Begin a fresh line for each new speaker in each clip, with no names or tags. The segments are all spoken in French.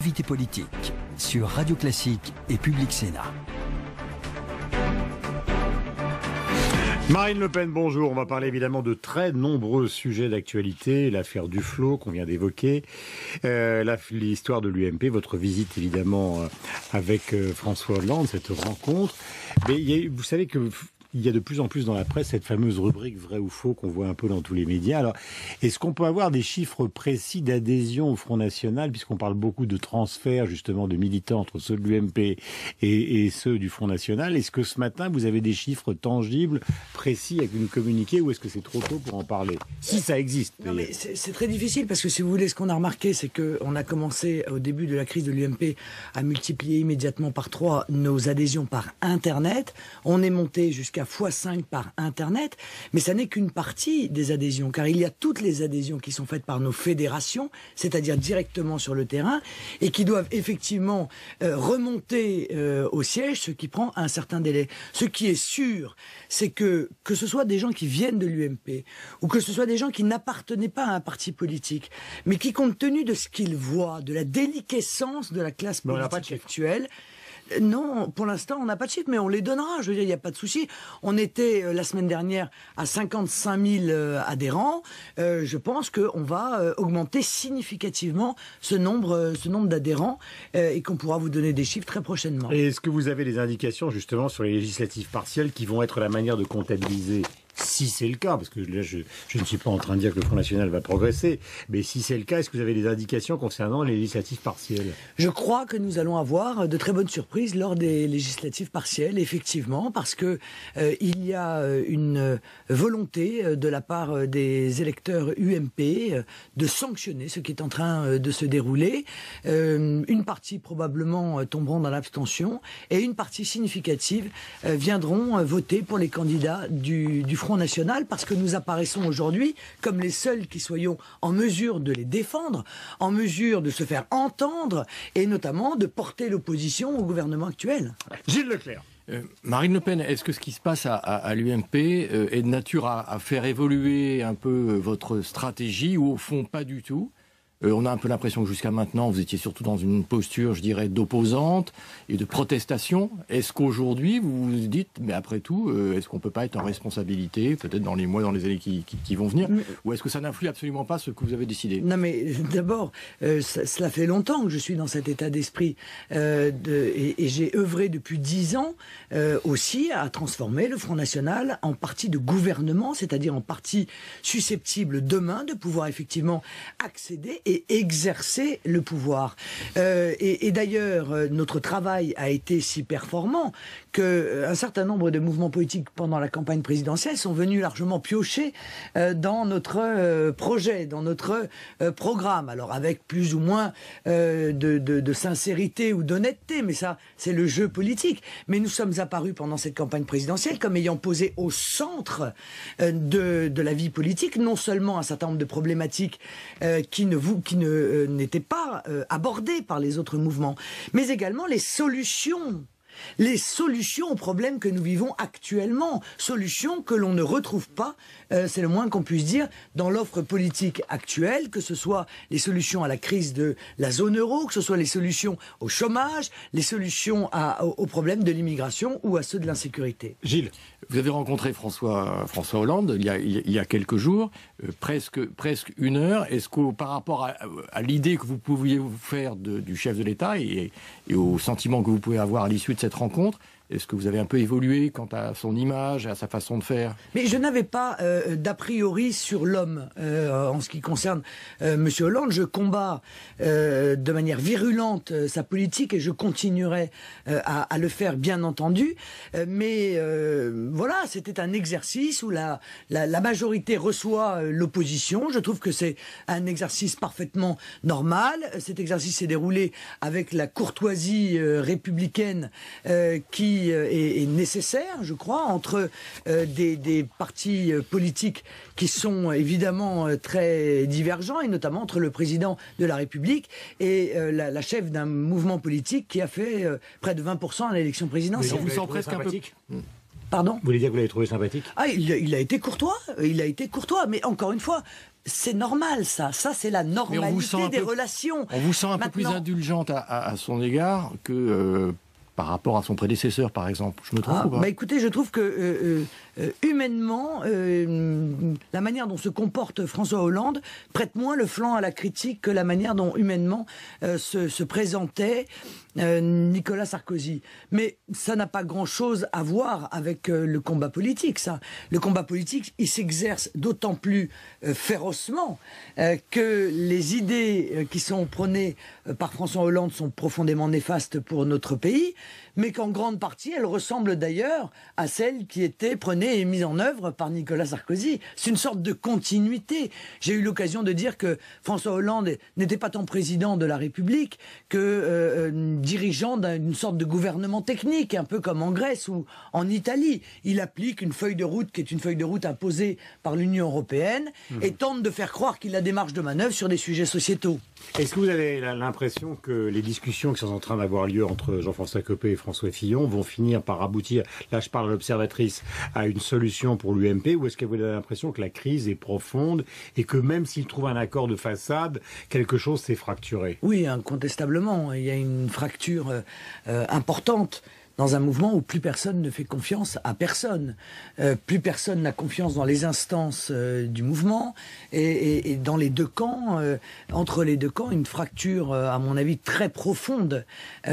Invité politique sur Radio Classique et Public Sénat.
Marine Le Pen, bonjour. On va parler évidemment de très nombreux sujets d'actualité. L'affaire Duflot qu'on vient d'évoquer, l'histoire de l'UMP, votre visite évidemment avec François Hollande, cette rencontre. Mais vous savez que il y a de plus en plus dans la presse cette fameuse rubrique vrai ou faux qu'on voit un peu dans tous les médias. Alors, est-ce qu'on peut avoir des chiffres précis d'adhésion au Front National, puisqu'on parle beaucoup de transferts justement de militants entre ceux de l'UMP et ceux du Front National? Est-ce que ce matin vous avez des chiffres tangibles, précis à nous communiquer, ou est-ce que c'est trop tôt pour en parler? Si ça existe.
Non, mais c'est très difficile parce que si vous voulez, ce qu'on a remarqué, c'est qu'on a commencé au début de la crise de l'UMP à multiplier immédiatement par 3 nos adhésions par Internet. On est monté jusqu'à x5 par Internet, mais ça n'est qu'une partie des adhésions, car il y a toutes les adhésions qui sont faites par nos fédérations, c'est-à-dire directement sur le terrain, et qui doivent effectivement remonter au siège, ce qui prend un certain délai. Ce qui est sûr, c'est que ce soit des gens qui viennent de l'UMP, ou que ce soit des gens qui n'appartenaient pas à un parti politique, mais qui, compte tenu de ce qu'ils voient, de la déliquescence de la classe politique actuelle, non, pour l'instant, on n'a pas de chiffres, mais on les donnera. Je veux dire, il n'y a pas de souci. On était la semaine dernière à 55 000 adhérents. Je pense qu'on va augmenter significativement ce nombre d'adhérents et qu'on pourra vous donner des chiffres très prochainement.
Et est-ce que vous avez des indications justement sur les législatives partielles qui vont être la manière de comptabiliser? Si c'est le cas, parce que là je ne suis pas en train de dire que le Front National va progresser, mais si c'est le cas, est-ce que vous avez des indications concernant les législatives partielles?
Je crois que nous allons avoir de très bonnes surprises lors des législatives partielles, effectivement, parce que il y a une volonté de la part des électeurs UMP de sanctionner ce qui est en train de se dérouler. Une partie probablement tomberont dans l'abstention et une partie significative viendront voter pour les candidats du Front National, parce que nous apparaissons aujourd'hui comme les seuls qui soyons en mesure de les défendre, en mesure de se faire entendre et notamment de porter l'opposition au gouvernement actuel.
Gilles Leclerc.
Marine Le Pen, est-ce que ce qui se passe à l'UMP est de nature à faire évoluer un peu votre stratégie, ou au fond pas du tout? On a un peu l'impression que jusqu'à maintenant, vous étiez surtout dans une posture, je dirais, d'opposante et de protestation. Est-ce qu'aujourd'hui, vous vous dites, mais après tout, est-ce qu'on ne peut pas être en responsabilité, peut-être dans les mois, dans les années qui vont venir, ou est-ce que ça n'influe absolument pas ce que vous avez décidé?
Non, mais d'abord, cela fait longtemps que je suis dans cet état d'esprit et j'ai œuvré depuis 10 ans aussi à transformer le Front National en parti de gouvernement, c'est-à-dire en parti susceptible demain de pouvoir effectivement accéder et exercer le pouvoir. Et d'ailleurs, notre travail a été si performant qu'un certain nombre de mouvements politiques pendant la campagne présidentielle sont venus largement piocher dans notre projet, dans notre programme. Alors avec plus ou moins de sincérité ou d'honnêteté, mais ça, c'est le jeu politique. Mais nous sommes apparus pendant cette campagne présidentielle comme ayant posé au centre de la vie politique non seulement un certain nombre de problématiques qui n'étaient pas abordées par les autres mouvements, mais également les solutions aux problèmes que nous vivons actuellement, solutions que l'on ne retrouve pas, c'est le moins qu'on puisse dire, dans l'offre politique actuelle, que ce soit les solutions à la crise de la zone euro, que ce soit les solutions au chômage, les solutions aux problèmes de l'immigration ou à ceux de l'insécurité.
Gilles.
Vous avez rencontré François Hollande il y a quelques jours, presque 1 heure. Est-ce que par rapport à l'idée que vous pouviez vous faire du chef de l'État et au sentiment que vous pouvez avoir à l'issue de cette rencontre, est-ce que vous avez un peu évolué quant à son image, à sa façon de faire?
Mais je n'avais pas d'a priori sur l'homme en ce qui concerne M. Hollande. Je combats de manière virulente sa politique et je continuerai à le faire, bien entendu. Mais voilà, c'était un exercice où la majorité reçoit l'opposition. Je trouve que c'est un exercice parfaitement normal. Cet exercice s'est déroulé avec la courtoisie républicaine qui est nécessaire, je crois, entre des partis politiques qui sont évidemment très divergents, et notamment entre le président de la République et la chef d'un mouvement politique qui a fait près de 20% à l'élection présidentielle.
On vous sent presque un peu...
Pardon ?
Vous voulez dire que vous l'avez trouvé sympathique?
Ah, il a été courtois, mais encore une fois, c'est normal ça c'est la normalité des relations.
On vous sent un peu plus indulgente à son égard que par rapport à son prédécesseur, par exemple. Je me trompe ou pas ?
Écoutez, je trouve que humainement, la manière dont se comporte François Hollande prête moins le flanc à la critique que la manière dont humainement se présentait Nicolas Sarkozy. Mais ça n'a pas grand-chose à voir avec le combat politique, ça. Le combat politique, il s'exerce d'autant plus férocement que les idées qui sont prônées par François Hollande sont profondément néfastes pour notre pays, mais qu'en grande partie, elles ressemblent d'ailleurs à celles qui étaient prônées et mises en œuvre par Nicolas Sarkozy. C'est une sorte de continuité. J'ai eu l'occasion de dire que François Hollande n'était pas tant président de la République que dirigeant d'une sorte de gouvernement technique, un peu comme en Grèce ou en Italie. Il applique une feuille de route qui est une feuille de route imposée par l'Union européenne et tente de faire croire qu'il a des marges de manœuvre sur des sujets sociétaux.
Est-ce que vous avez l'impression que les discussions qui sont en train d'avoir lieu entre Jean-François Copé et François Fillon vont finir par aboutir, là je parle à l'observatrice, à une solution pour l'UMP, ou est-ce que vous avez l'impression que la crise est profonde et que même s'ils trouvent un accord de façade, quelque chose s'est fracturé?
Oui, incontestablement, il y a une fracture importante dans un mouvement où plus personne ne fait confiance à personne. Plus personne n'a confiance dans les instances du mouvement et dans les deux camps, entre les deux camps, une fracture, à mon avis, très profonde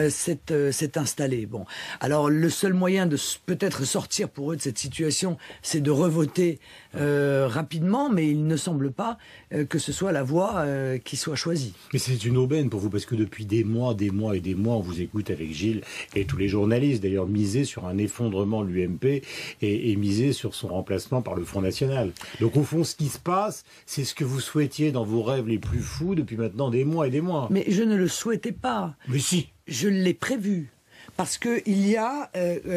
s'est installée. Bon, alors le seul moyen de peut-être sortir pour eux de cette situation, c'est de revoter rapidement, mais il ne semble pas que ce soit la voie qui soit choisie.
Mais c'est une aubaine pour vous, parce que depuis des mois, on vous écoute avec Gilles et tous les journalistes, d'ailleurs, miser sur un effondrement de l'UMP et miser sur son remplacement par le Front National. Donc au fond, ce qui se passe, c'est ce que vous souhaitiez dans vos rêves les plus fous depuis maintenant des mois et des mois.
Mais je ne le souhaitais pas.
Mais si.
Je l'ai prévu. Parce qu'il y a,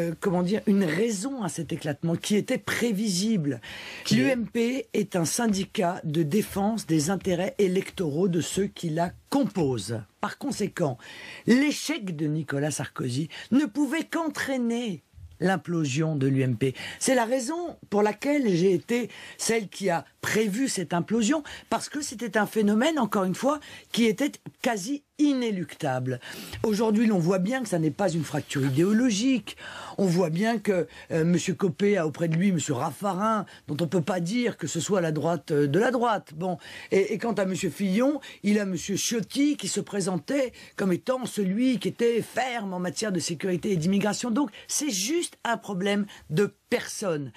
une raison à cet éclatement qui était prévisible. L'UMP est un syndicat de défense des intérêts électoraux de ceux qui la composent. Par conséquent, l'échec de Nicolas Sarkozy ne pouvait qu'entraîner l'implosion de l'UMP. C'est la raison pour laquelle j'ai été celle qui a prévu cette implosion, parce que c'était un phénomène, encore une fois, qui était quasi inéluctable. Aujourd'hui, l'on voit bien que ça n'est pas une fracture idéologique. On voit bien que M. Copé a auprès de lui M. Raffarin, dont on ne peut pas dire que ce soit la droite de la droite. Bon. Et quant à M. Fillon, il a M. Ciotti qui se présentait comme étant celui qui était ferme en matière de sécurité et d'immigration. Donc, c'est juste un problème de personne.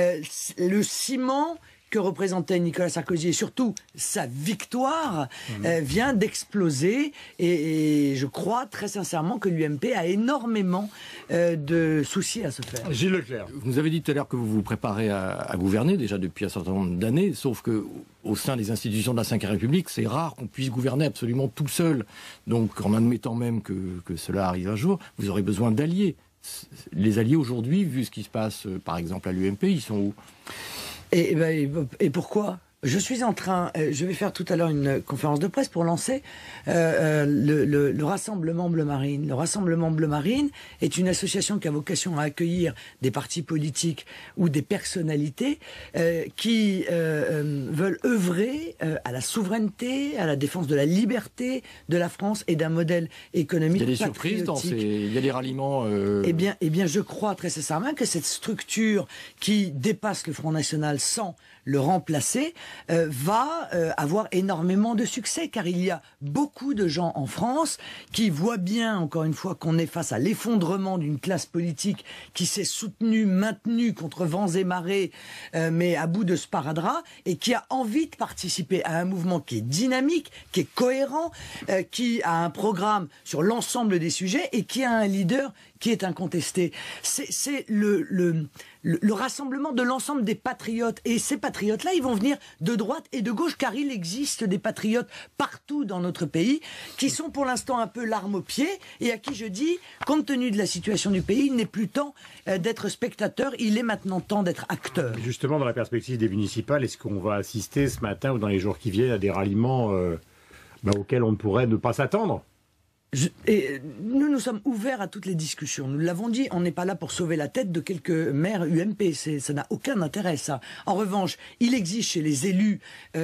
Le ciment que représentait Nicolas Sarkozy et surtout sa victoire vient d'exploser et je crois très sincèrement que l'UMP a énormément de soucis à se faire.
Gilles Leclerc.
Vous nous avez dit tout à l'heure que vous vous préparez à gouverner déjà depuis un certain nombre d'années, sauf que au sein des institutions de la Ve République, c'est rare qu'on puisse gouverner absolument tout seul. Donc en admettant même que cela arrive un jour, vous aurez besoin d'alliés. Les alliés aujourd'hui, vu ce qui se passe par exemple à l'UMP, ils sont où ?
Et pourquoi ? Je suis en train, je vais faire tout à l'heure une conférence de presse pour lancer le Rassemblement Bleu Marine. Le Rassemblement Bleu Marine est une association qui a vocation à accueillir des partis politiques ou des personnalités qui veulent œuvrer à la souveraineté, à la défense de la liberté de la France et d'un modèle économique patriotique.
Il y a des surprises il y a des ralliements.
Eh bien, je crois très sincèrement que cette structure qui dépasse le Front National sans le remplacer va avoir énormément de succès, car il y a beaucoup de gens en France qui voient bien, encore une fois, qu'on est face à l'effondrement d'une classe politique qui s'est soutenue, maintenue contre vents et marées, mais à bout de sparadrap, et qui a envie de participer à un mouvement qui est dynamique, qui est cohérent, qui a un programme sur l'ensemble des sujets et qui a un leader qui est incontesté. C'est le rassemblement de l'ensemble des patriotes. Et ces patriotes-là, ils vont venir de droite et de gauche, car il existe des patriotes partout dans notre pays qui sont pour l'instant un peu l'arme au pied et à qui je dis, compte tenu de la situation du pays, il n'est plus temps d'être spectateur, il est maintenant temps d'être acteur.
Justement, dans la perspective des municipales, est-ce qu'on va assister ce matin ou dans les jours qui viennent à des ralliements auxquels on ne pourrait ne pas s'attendre ?
Nous sommes ouverts à toutes les discussions. Nous l'avons dit, on n'est pas là pour sauver la tête de quelques maires UMP. Ça n'a aucun intérêt, ça. En revanche, il existe chez les élus,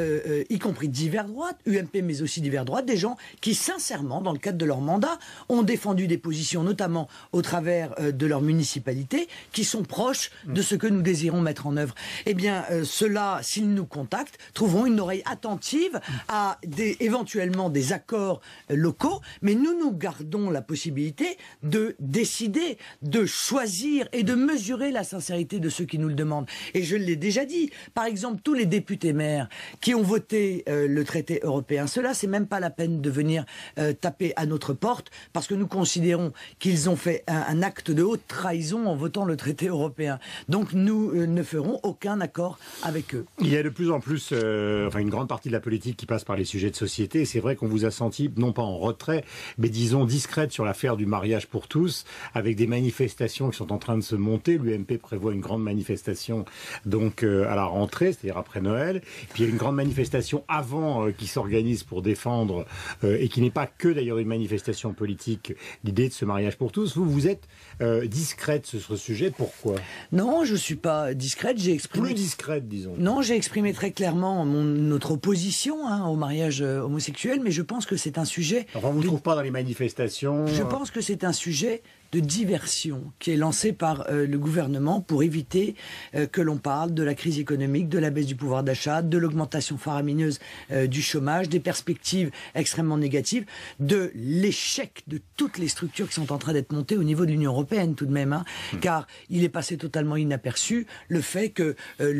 y compris divers droites, UMP mais aussi divers droites, des gens qui, sincèrement, dans le cadre de leur mandat, ont défendu des positions, notamment au travers de leur municipalité, qui sont proches de ce que nous désirons mettre en œuvre. Eh bien, ceux-là, s'ils nous contactent, trouveront une oreille attentive à éventuellement des accords locaux, mais nous gardons la possibilité de décider, de choisir et de mesurer la sincérité de ceux qui nous le demandent. Et je l'ai déjà dit, par exemple, tous les députés maires qui ont voté le traité européen, ceux-là, c'est même pas la peine de venir taper à notre porte, parce que nous considérons qu'ils ont fait un acte de haute trahison en votant le traité européen. Donc nous ne ferons aucun accord avec eux.
Il y a de plus en plus, une grande partie de la politique qui passe par les sujets de société. C'est vrai qu'on vous a senti, non pas en retrait, mais disons discrète sur l'affaire du mariage pour tous, avec des manifestations qui sont en train de se monter. L'UMP prévoit une grande manifestation donc à la rentrée, c'est-à-dire après Noël. Puis il y a une grande manifestation avant qui s'organise pour défendre, et qui n'est pas que d'ailleurs une manifestation politique, l'idée de ce mariage pour tous. Vous êtes discrète sur ce sujet, pourquoi?
Non, je ne suis pas discrète, j'ai exprimé...
Plus discrète, disons.
Non, j'ai exprimé très clairement notre opposition au mariage homosexuel, mais je pense que c'est un sujet...
Enfin, on ne vous trouve pas dans les manifestations.
Je pense que c'est un sujet de diversion qui est lancé par le gouvernement pour éviter que l'on parle de la crise économique, de la baisse du pouvoir d'achat, de l'augmentation faramineuse du chômage, des perspectives extrêmement négatives, de l'échec de toutes les structures qui sont en train d'être montées au niveau de l'Union européenne tout de même, car il est passé totalement inaperçu le fait que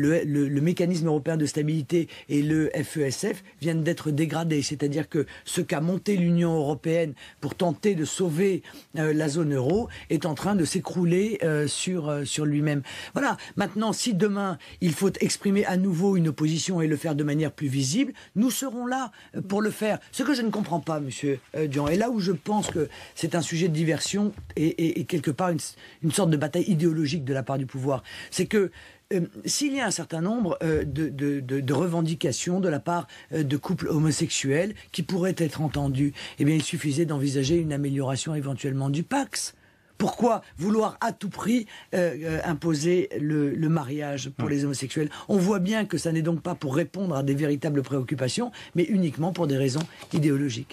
le mécanisme européen de stabilité et le FESF viennent d'être dégradés, c'est-à-dire que ce qu'a monté l'Union européenne pour tenter de sauver la zone euro est en train de s'écrouler sur lui-même. Voilà. Maintenant, si demain, il faut exprimer à nouveau une opposition et le faire de manière plus visible, nous serons là pour le faire. Ce que je ne comprends pas, monsieur Dian, et là où je pense que c'est un sujet de diversion et quelque part une sorte de bataille idéologique de la part du pouvoir, c'est que s'il y a un certain nombre de revendications de la part de couples homosexuels qui pourraient être entendues, eh bien, il suffisait d'envisager une amélioration éventuellement du Pacs. Pourquoi vouloir à tout prix imposer le mariage pour les homosexuels? On voit bien que ça n'est donc pas pour répondre à des véritables préoccupations, mais uniquement pour des raisons idéologiques.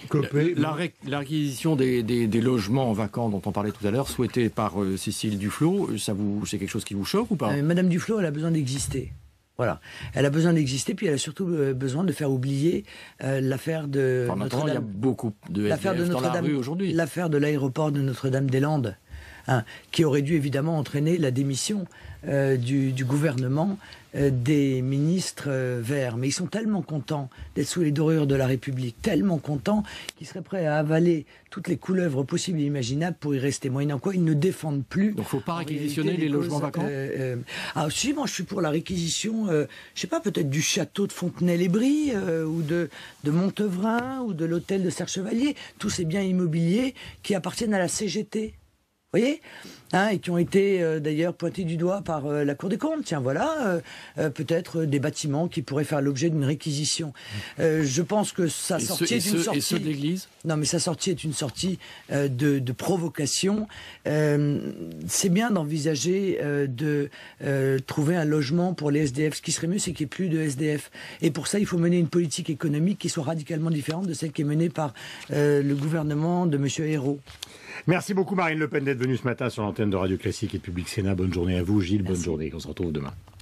La réquisition des logements vacants dont on parlait tout à l'heure, souhaitée par Cécile Duflot, c'est quelque chose qui vous choque ou pas?
Madame Duflot, elle a besoin d'exister. Voilà. Elle a besoin d'exister, puis elle a surtout besoin de faire oublier l'affaire de Notre-Dame.
Il y a beaucoup de SDF dans la rue aujourd'hui.
L'affaire de l'aéroport de Notre-Dame-des-Landes, qui aurait dû évidemment entraîner la démission du gouvernement des ministres verts. Mais ils sont tellement contents d'être sous les dorures de la République, tellement contents qu'ils seraient prêts à avaler toutes les couleuvres possibles et imaginables pour y rester. Moyennant quoi, ils ne défendent plus.
Donc il ne faut pas réquisitionner les logements vacants.
Si, moi je suis pour la réquisition, je sais pas, peut-être du château de Fontenay-les-Brie ou de Montevrain ou de l'hôtel de Serre-Chevalier, tous ces biens immobiliers qui appartiennent à la CGT. Vous voyez, et qui ont été d'ailleurs pointés du doigt par la Cour des comptes. Tiens, voilà, peut-être des bâtiments qui pourraient faire l'objet d'une réquisition. Je pense que sa sortie est une sortie...
Et ceux de l'Église ?
Non, mais sa sortie est une sortie de provocation. C'est bien d'envisager de trouver un logement pour les SDF. Ce qui serait mieux, c'est qu'il n'y ait plus de SDF. Et pour ça, il faut mener une politique économique qui soit radicalement différente de celle qui est menée par le gouvernement de M. Ayrault.
Merci beaucoup Marine Le Pen d'être venue ce matin sur l'antenne de Radio Classique et Public Sénat. Bonne journée à vous Gilles,
Merci.
Bonne journée. On se retrouve demain.